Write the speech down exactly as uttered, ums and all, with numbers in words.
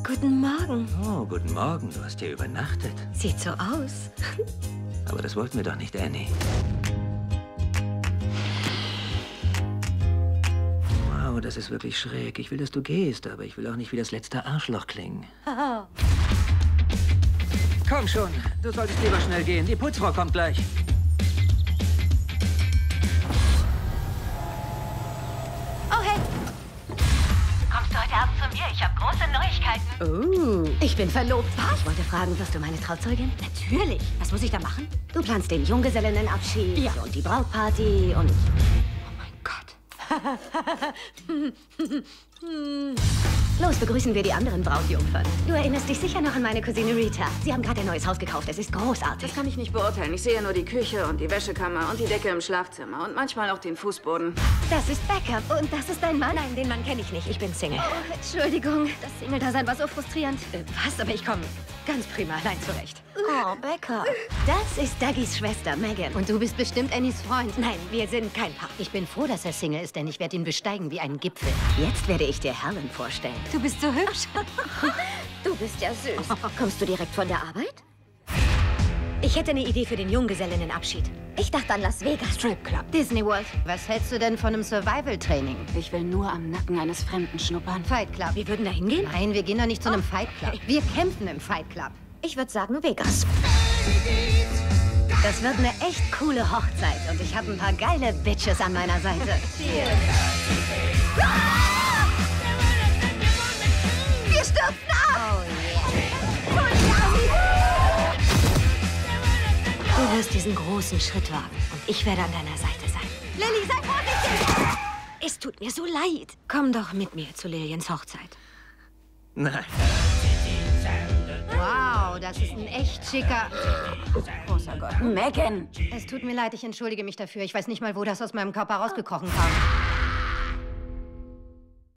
Guten Morgen. Oh, guten Morgen. Du hast hier übernachtet. Sieht so aus. Aber das wollten wir doch nicht, Annie. Wow, das ist wirklich schräg. Ich will, dass du gehst, aber ich will auch nicht wie das letzte Arschloch klingen. Oh. Komm schon, du solltest lieber schnell gehen. Die Putzfrau kommt gleich. Oh, hey. Kommst du heute Abend zu mir? Ich habe große Neuigkeiten. Oh, ich bin verlobt. Was? Ich wollte fragen, wirst du meine Trauzeugin? Natürlich. Was muss ich da machen? Du planst den Junggesellinnenabschied Ja. und die Brautparty und... Oh mein Gott. Los, begrüßen wir die anderen Brautjungfern. Du erinnerst dich sicher noch an meine Cousine Rita. Sie haben gerade ein neues Haus gekauft. Es ist großartig. Das kann ich nicht beurteilen. Ich sehe nur die Küche und die Wäschekammer und die Decke im Schlafzimmer und manchmal auch den Fußboden. Das ist Becca. Und das ist dein Mann? Nein, den Mann kenne ich nicht. Ich bin Single. Oh, Entschuldigung. Das Single-Dasein war so frustrierend. Äh, was? Aber ich komme ganz prima allein zurecht. Oh, Becca. Das ist Dougys Schwester, Megan. Und du bist bestimmt Annies Freund. Nein, wir sind kein Paar. Ich bin froh, dass er Single ist, denn ich werde ihn besteigen wie einen Gipfel. Jetzt werde ich dir Helen vorstellen. Du bist so hübsch. Du bist ja süß. Kommst du direkt von der Arbeit? Ich hätte eine Idee für den Junggesellinnenabschied. Ich dachte an Las Vegas. Stripclub. Disney World. Was hältst du denn von einem Survival-Training? Ich will nur am Nacken eines Fremden schnuppern. Fight Club. Wir würden da hingehen? Nein, wir gehen doch nicht zu einem Fight Club. Wir kämpfen im Fight Club. Ich würde sagen Vegas. Das wird eine echt coole Hochzeit und ich habe ein paar geile Bitches an meiner Seite. Wir stürzen ab! Oh yeah. Du wirst diesen großen Schritt wagen und ich werde an deiner Seite sein. Lilly, sei vorsichtig! Es tut mir so leid. Komm doch mit mir zu Lilians Hochzeit. Nein. Wow, das ist ein echt schicker... Großer Gott. Megan! Es tut mir leid, ich entschuldige mich dafür. Ich weiß nicht mal, wo das aus meinem Körper rausgekrochen kam.